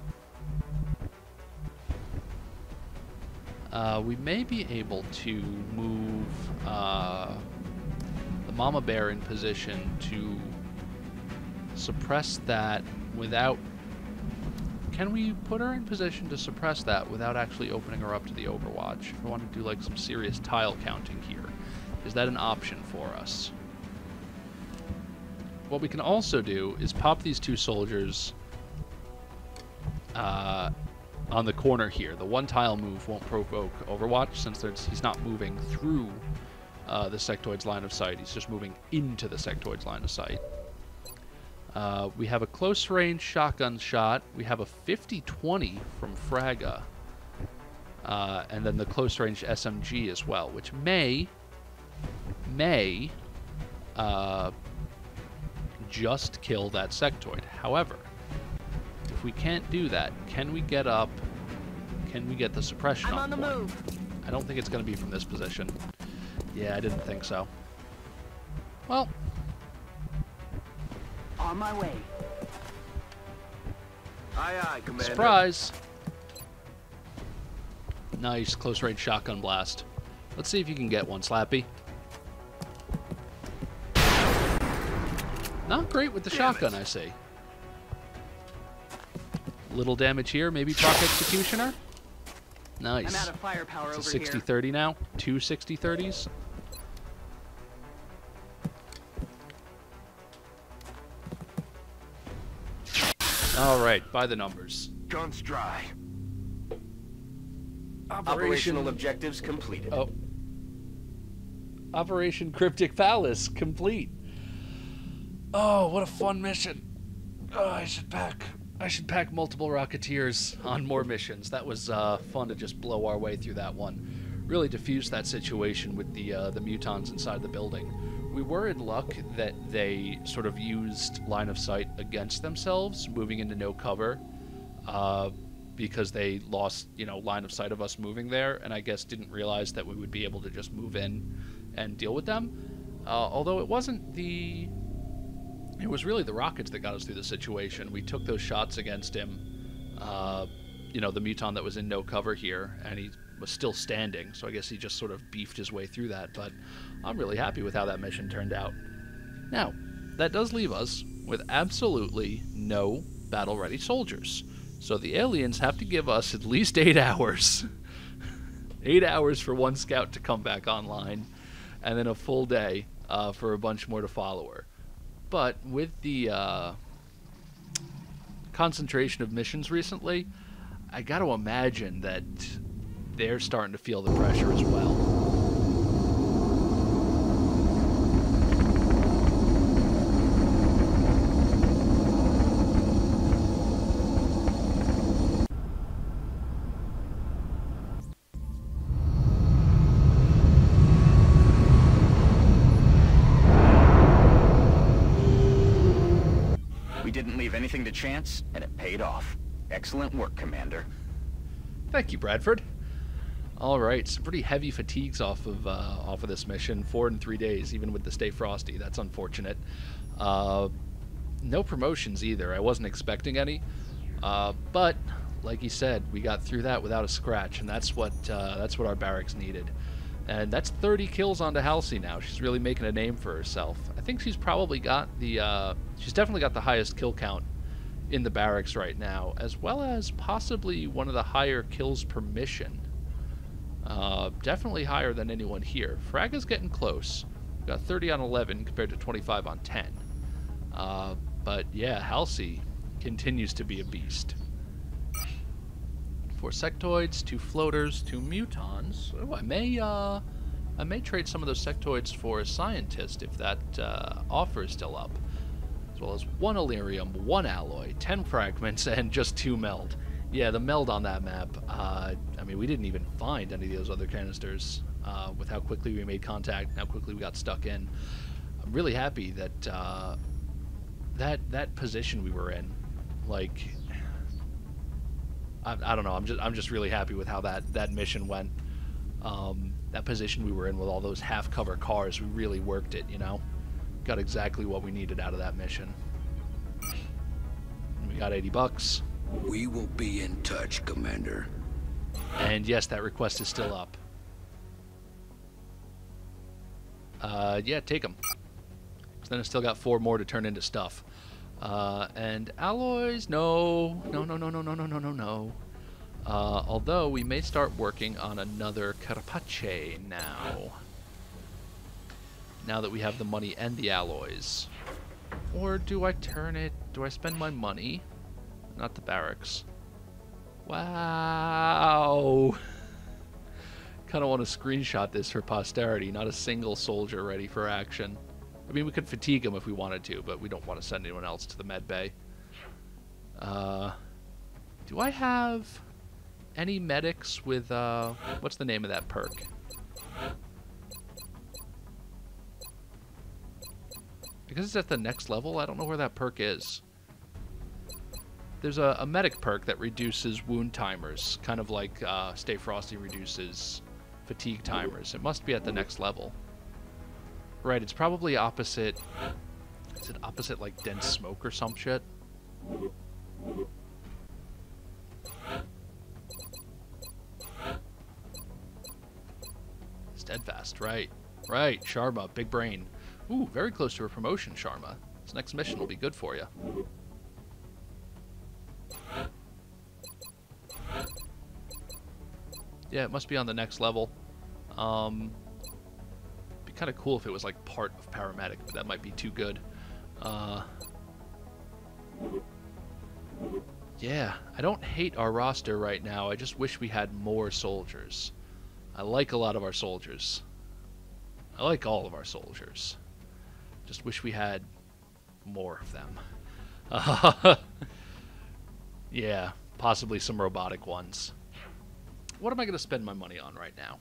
we may be able to move the Mama Bear in position to suppress that without... Can we put her in position to suppress that without actually opening her up to the Overwatch? If I want to do like some serious tile counting here, is that an option for us? What we can also do is pop these 2 soldiers on the corner here. The 1 tile move won't provoke Overwatch since he's not moving through the sectoid's line of sight. He's just moving into the sectoid's line of sight. We have a close range shotgun shot. We have a 50-20 from Fraga. And then the close range SMG as well, which may just kill that sectoid. However, if we can't do that, can we get up? Can we get the suppression I'm on the point? move. I don't think it's going to be from this position. Yeah, I didn't think so. Well, On my way. Aye, aye, Commander. surprise! Nice close range shotgun blast. Let's see if you can get one, Slappy. Not great with the shotgun, I see. Little damage here, maybe proc executioner. Nice. I'm out of firepower It's over a here. 60-30 now. 2 60-30s. All right, by the numbers. Guns dry. Operational objectives completed. Oh. Operation Cryptic Palace complete. Oh, what a fun mission. Oh, I should pack multiple Rocketeers on more missions. That was fun to just blow our way through that one. Really diffused that situation with the mutons inside the building. We were in luck that they sort of used line of sight against themselves, moving into no cover, because they lost, line of sight of us moving there, and I guess didn't realize that we would be able to just move in and deal with them. Although it wasn't the... It was really the rockets that got us through the situation. We took those shots against him, the muton that was in no cover here, and he was still standing, so I guess he just sort of beefed his way through that, but I'm really happy with how that mission turned out. Now, that does leave us with absolutely no battle-ready soldiers. So the aliens have to give us at least 8 hours. 8 hours for one scout to come back online, and then a full day for a bunch more to follow her. But with the concentration of missions recently, I got to imagine that they're starting to feel the pressure as well. We didn't leave anything to chance, and it paid off. Excellent work, Commander. Thank you, Bradford. All right, some pretty heavy fatigues off of this mission. 4 in 3 days, even with the Stay Frosty. That's unfortunate. No promotions either. I wasn't expecting any, but like you said, we got through that without a scratch, and that's what our barracks needed. And that's 30 kills onto Halsey now. She's really making a name for herself. I think she's probably got she's definitely got the highest kill count in the barracks right now, as well as possibly one of the higher kills per mission. Definitely higher than anyone here. Fraga's getting close. We got 30 on 11 compared to 25 on 10. But yeah, Halsey continues to be a beast. 4 sectoids, 2 floaters, 2 mutons. Oh, I may trade some of those sectoids for a scientist if that offer is still up. As well as 1 Elerium, 1 alloy, 10 fragments, and just 2 meld. Yeah, the meld on that map, I mean, we didn't even find any of those other canisters with how quickly we made contact and how quickly we got stuck in. I'm really happy that that position we were in, like, I don't know, I'm just really happy with how that mission went. That position we were in with all those half-cover cars, we really worked it, you know? Got exactly what we needed out of that mission. And we got $80. We will be in touch, Commander. And yes, that request is still up. Yeah, take them. Because then I still got 4 more to turn into stuff. And alloys, no. Although we may start working on another Carpace now. Now that we have the money and the alloys. Or do I turn it? Do I spend my money? Not the barracks. Wow. Kind of want to screenshot this for posterity. Not a single soldier ready for action. I mean, we could fatigue them if we wanted to, but we don't want to send anyone else to the med bay. Do I have any medics with, what's the name of that perk? Because it's at the next level, I don't know where that perk is. There's a medic perk that reduces wound timers, kind of like Stay Frosty reduces fatigue timers. It must be at the next level. Right, it's probably opposite... Is it opposite, like, dense smoke or some shit? Steadfast, right. Right, Sharma, big brain. Ooh, very close to a promotion, Sharma. This next mission will be good for you. Yeah, it must be on the next level. Be kind of cool if it was like part of paramedic, but that might be too good. Yeah, I don't hate our roster right now. I just wish we had more soldiers. I like a lot of our soldiers. I like all of our soldiers. Just wish we had more of them. Yeah, possibly some robotic ones. What am I going to spend my money on right now?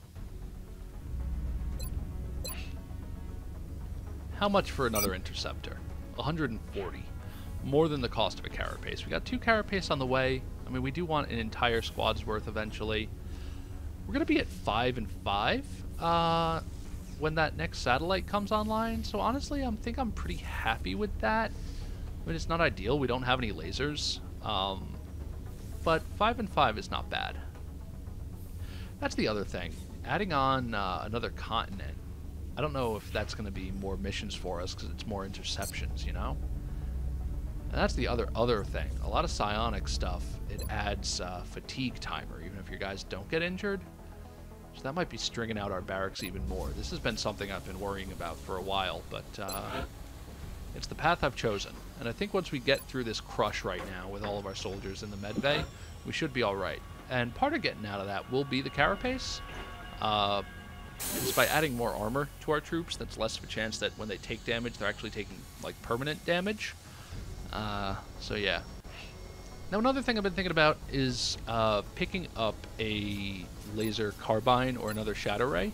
How much for another interceptor? 140. More than the cost of a carapace. We got 2 carapace on the way. I mean, we do want an entire squad's worth eventually. We're going to be at 5 and 5 when that next satellite comes online. So honestly, I think I'm pretty happy with that. I mean, it's not ideal. We don't have any lasers. But 5 and 5 is not bad. That's the other thing. Adding on another continent, I don't know if that's going to be more missions for us because it's more interceptions, you know? And that's the other thing. A lot of psionic stuff, it adds fatigue timer, even if your guys don't get injured. So that might be stringing out our barracks even more. This has been something I've been worrying about for a while, but it's the path I've chosen. And I think once we get through this crush right now with all of our soldiers in the med bay, we should be all right. And part of getting out of that will be the carapace. It's by adding more armor to our troops. That's less of a chance that when they take damage, they're actually taking, like, permanent damage. So yeah. Now, another thing I've been thinking about is picking up a laser carbine or another shadow ray.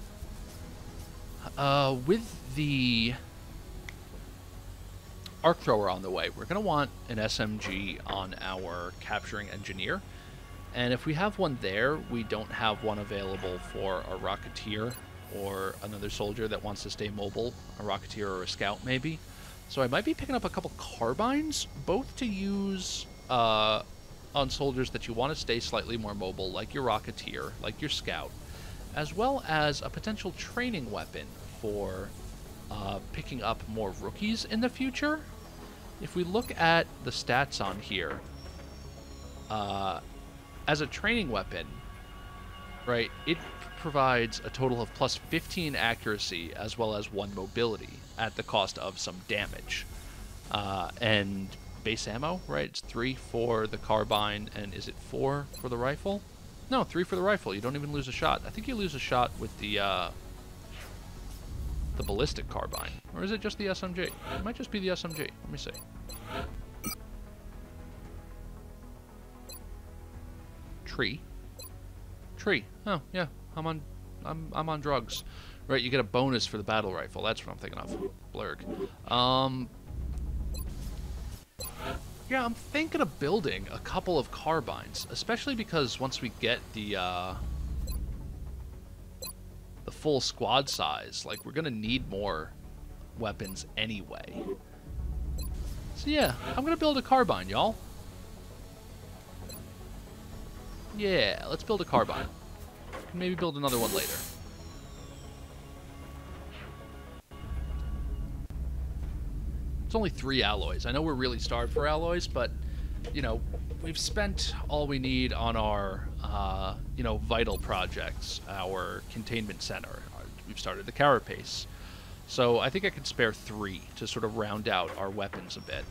With the arc thrower on the way, we're going to want an SMG on our capturing engineer. And if we have one there, we don't have one available for a Rocketeer or another soldier that wants to stay mobile, a Rocketeer or a Scout maybe. So I might be picking up a couple carbines, both to use on soldiers that you want to stay slightly more mobile, like your Rocketeer, like your Scout, as well as a potential training weapon for picking up more rookies in the future. If we look at the stats on here, as a training weapon, right, it provides a total of plus 15 accuracy as well as 1 mobility at the cost of some damage. And base ammo, right, it's 3 for the carbine, and is it 4 for the rifle? No, 3 for the rifle. You don't even lose a shot. I think you lose a shot with the ballistic carbine. Or is it just the SMG? It might just be the SMG. Let me see. Tree. Oh, yeah. I'm on drugs. Right, you get a bonus for the battle rifle. That's what I'm thinking of. Blurg. Yeah, I'm thinking of building a couple of carbines, especially because once we get the full squad size, like, we're gonna need more weapons anyway. So yeah, I'm gonna build a carbine, y'all. Yeah, let's build a carbine. Maybe build another one later. It's only 3 alloys. I know we're really starved for alloys, but, you know, we've spent all we need on our, you know, vital projects, our containment center. We've started the carapace. So I think I could spare 3 to sort of round out our weapons a bit.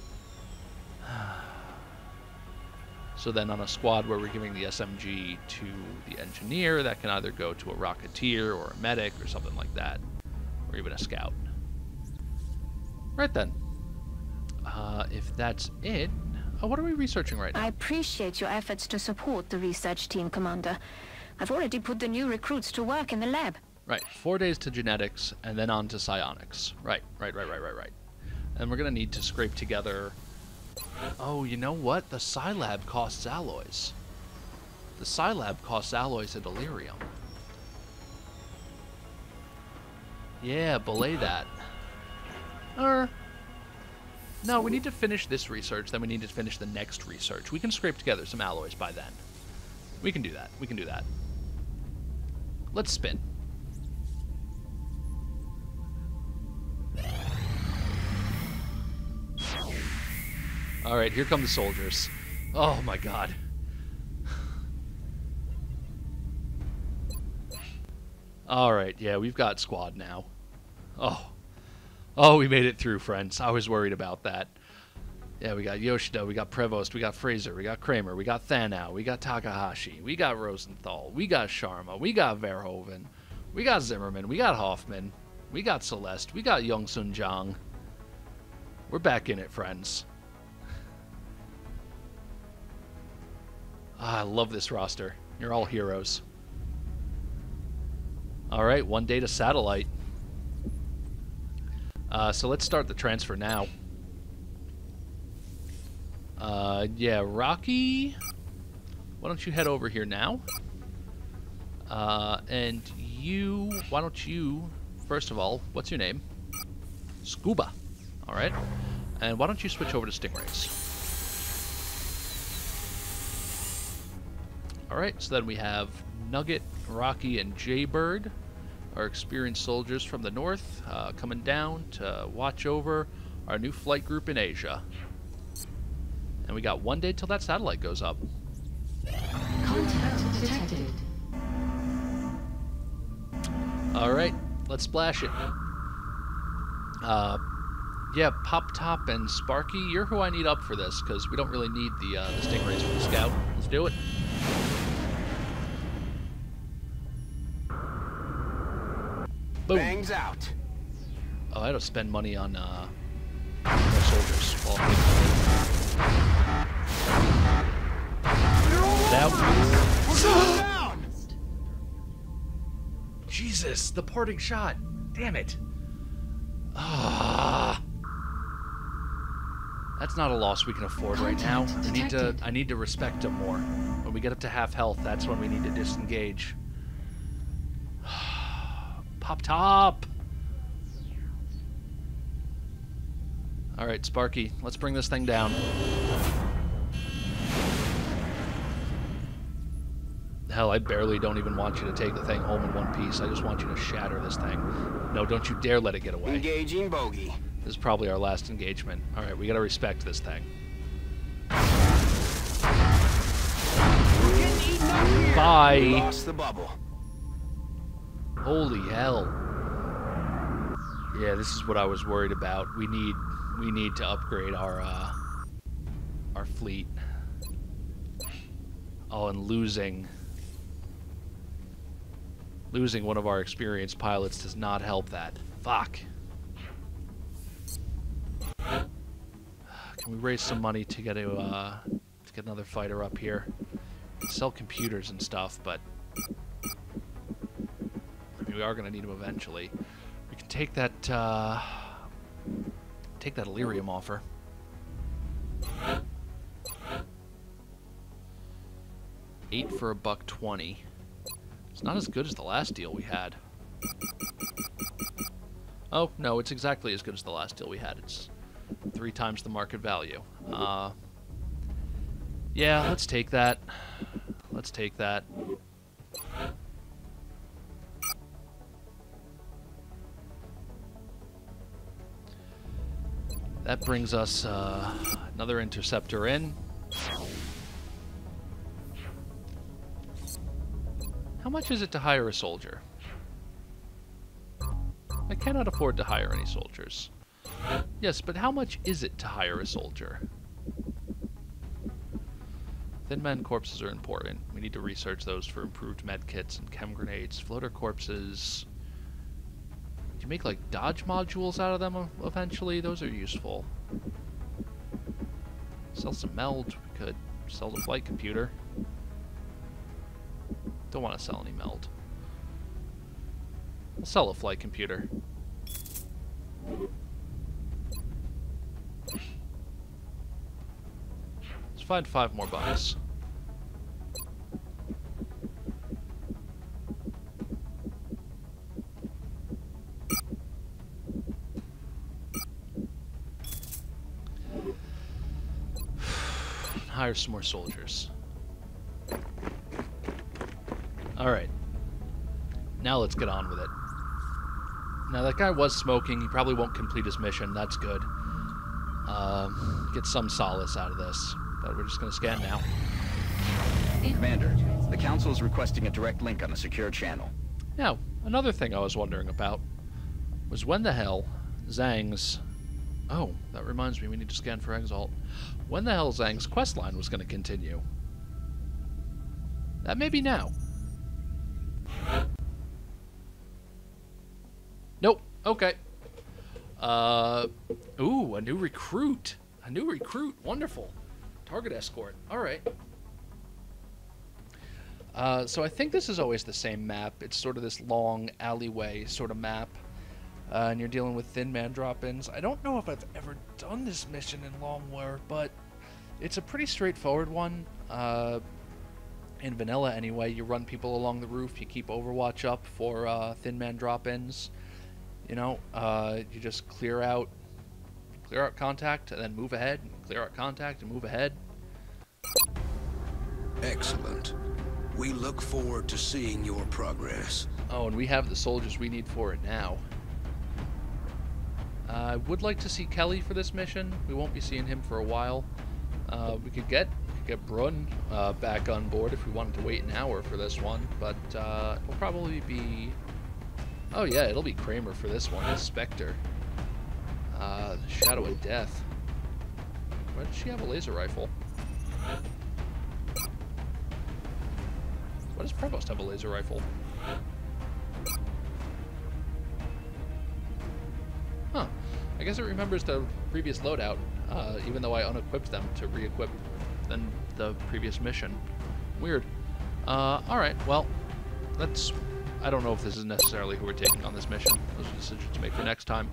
So then on a squad where we're giving the SMG to the engineer, that can either go to a Rocketeer or a medic or something like that, or even a Scout. Right then. If that's it... Oh, what are we researching right now? I appreciate your efforts to support the research team, Commander. I've already put the new recruits to work in the lab. Right, 4 days to genetics, and then on to psionics. Right. And we're going to need to scrape together... Oh, you know what? The Psi-Lab costs alloys. The Psi-Lab costs alloys of delirium. Yeah, belay that. No, we need to finish this research, then we need to finish the next research. We can scrape together some alloys by then. We can do that. We can do that. Let's spin. Alright, here come the soldiers. Oh my god. Alright, yeah, we've got squad now. Oh, we made it through, friends. I was worried about that. Yeah, we got Yoshida, we got Prevost, we got Fraser, we got Kramer, we got Thanao, we got Takahashi, we got Rosenthal, we got Sharma, we got Verhoeven, we got Zimmerman, we got Hoffman, we got Celeste, we got Young Sun Jang. We're back in it, friends. I love this roster. You're all heroes. Alright, 1 day to satellite. So let's start the transfer now. Yeah, Rocky, why don't you head over here now? And you, why don't you, first of all, what's your name? Scuba. Alright. And why don't you switch over to Stingrays? Alright, so then we have Nugget, Rocky, and Jaybird, our experienced soldiers from the north, coming down to watch over our new flight group in Asia. And we got 1 day till that satellite goes up. Contact detected. Alright, let's splash it. Yeah, Pop Top and Sparky, you're who I need up for this, because we don't really need the Stingrays for the Scout. Let's do it. Boom. Bangs out. Oh, I had to spend money on more soldiers. Well, that Jesus, the parting shot. Damn it. Ah. That's not a loss we can afford right now. I need to respect him more. When we get up to half health, that's when we need to disengage. Pop top. All right, Sparky, let's bring this thing down. Hell, I barely don't even want you to take the thing home in one piece. I just want you to shatter this thing. No, don't you dare let it get away. Engaging bogey. This is probably our last engagement. All right, we gotta respect this thing. Bye. Lost the bubble. Holy hell. Yeah, this is what I was worried about. We need to upgrade our fleet. Oh, and losing one of our experienced pilots does not help that. Fuck. Can we raise some money to get another fighter up here? Sell computers and stuff, but I mean, we are gonna need them eventually. We can take that Illyrium offer. $8 for $1.20. It's not as good as the last deal we had. Oh, no, it's exactly as good as the last deal we had. It's 3 times the market value. Yeah, let's take that. Let's take that. That brings us another interceptor in. How much is it to hire a soldier? I cannot afford to hire any soldiers. Yes, but how much is it to hire a soldier? Thin man corpses are important. We need to research those for improved med kits and chem grenades. Floater corpses... Do you make, like, dodge modules out of them eventually? Those are useful. Sell some meld. We could sell the flight computer. Don't want to sell any meld. I'll sell a flight computer. Let's find $5 more. Hire some more soldiers. Alright. Now let's get on with it. Now that guy was smoking. He probably won't complete his mission. That's good. Get some solace out of this. But we're just going to scan now. Commander, the Council is requesting a direct link on the secure channel. Now, another thing I was wondering about was when the hell Zhang's... Oh, that reminds me, we need to scan for Exalt. When the hell Zhang's questline was going to continue? That may be now. Nope. Okay. Ooh, a new recruit. A new recruit. Wonderful. Target escort. Alright. So I think this is always the same map. It's sort of this long alleyway sort of map. And you're dealing with thin man drop-ins. I don't know if I've ever done this mission in Long War, but it's a pretty straightforward one. In vanilla anyway, you run people along the roof, you keep Overwatch up for thin man drop-ins. You know, you just clear out contact and then move ahead, and clear out contact and move ahead. Excellent. We look forward to seeing your progress. Oh, and we have the soldiers we need for it now. I would like to see Kelly for this mission. We won't be seeing him for a while. We could get Brun back on board if we wanted to wait an hour for this one, but it'll probably be... Oh yeah, it'll be Kramer for this one. Spectre. Shadow of Death. Why does she have a laser rifle? Why does Provost have a laser rifle? I guess it remembers the previous loadout, even though I unequipped them to re-equip then the previous mission. Weird. Alright, well, I don't know if this is necessarily who we're taking on this mission. Those are decisions to make for next time.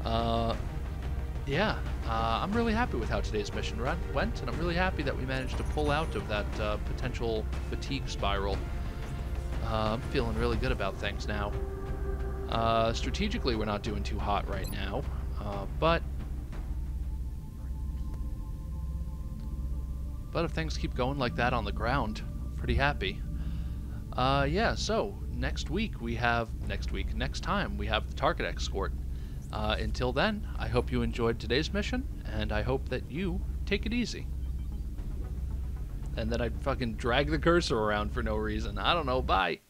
Yeah, I'm really happy with how today's mission went, and I'm really happy that we managed to pull out of that potential fatigue spiral. I'm feeling really good about things now. Strategically, we're not doing too hot right now, but if things keep going like that on the ground, I'm pretty happy. Yeah, so next time we have the target escort. Until then, I hope you enjoyed today's mission, and I hope that you take it easy. And then I'd fucking drag the cursor around for no reason. I don't know, bye!